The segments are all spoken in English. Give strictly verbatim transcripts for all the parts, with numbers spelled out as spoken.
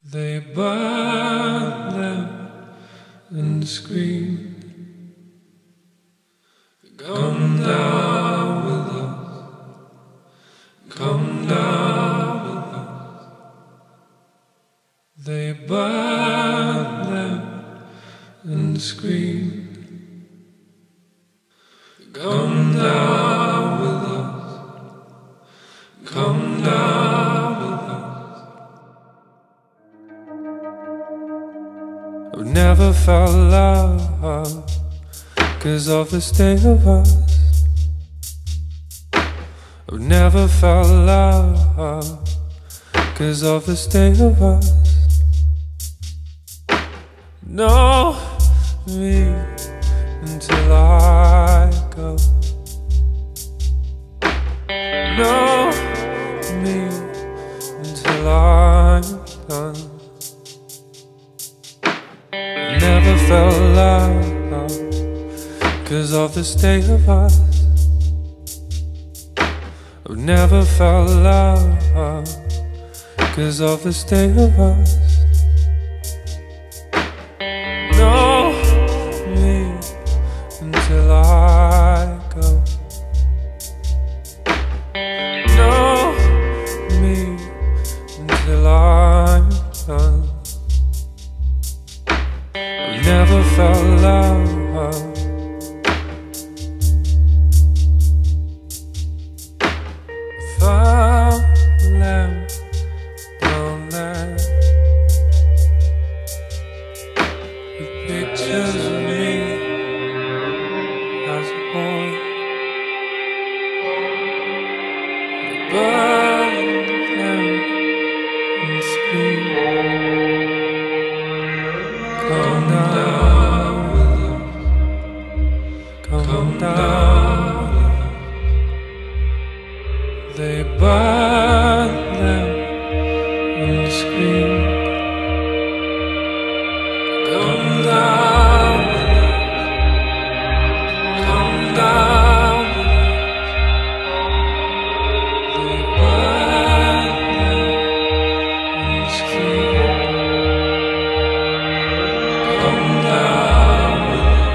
They burn them and scream. Come down with us. Come down with us. They burn them and scream. Come down with us. Come down with us. I've never felt love 'cause of the state of us. I've never felt love 'cause of the state of us. Know me until I go. Know me until I'm done. Never felt love 'cause of the state of us. I've never felt love 'cause of the state of us. Know me until I go. Know me until I'm done. I've never felt love. Found them down there with pictures of me as a boy. They burned them and screamed. Come down with us. Come down. They burn them and scream. Come down with us. Come down with us. They burn them and scream. Come down with us.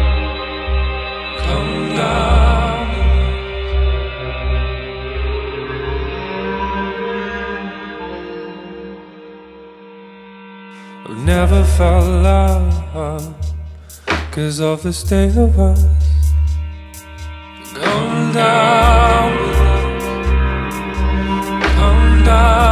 Come down. I've never felt love 'cause of the state of us. Come down with us. Come down.